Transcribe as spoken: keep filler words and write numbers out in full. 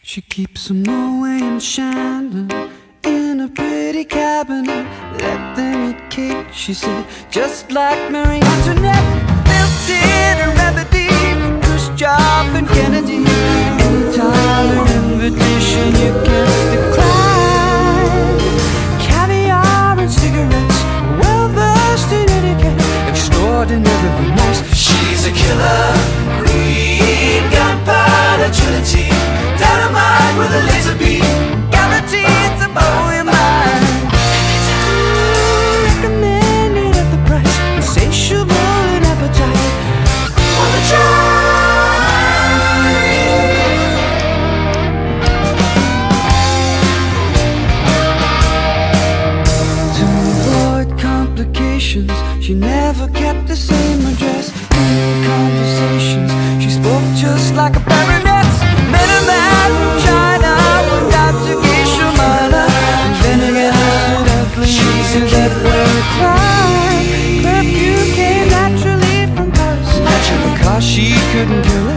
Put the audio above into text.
She keeps some Moet and Chandon in a pretty cabinet. Let them eat cake, she said, just like Marie Antoinette. Built in a remedy for Khrushchev and Kennedy. Anytime an invitation you can't decline. Caviar and cigarettes, well versed in etiquette, extraordinarily nice. She's a killer queen, gunpowder trinity, dynamite with a laser beam, guaranteed to blow your mind. Recommended at the price, insatiable in appetite. On the drive. To avoid complications, she never kept the same address. In conversations, she spoke just like a baronet. Met a man from China, went out to Geisha Minor, inventing an incidentally She's a that way crime. Perfume came naturally from Paris, Naturally. because she couldn't do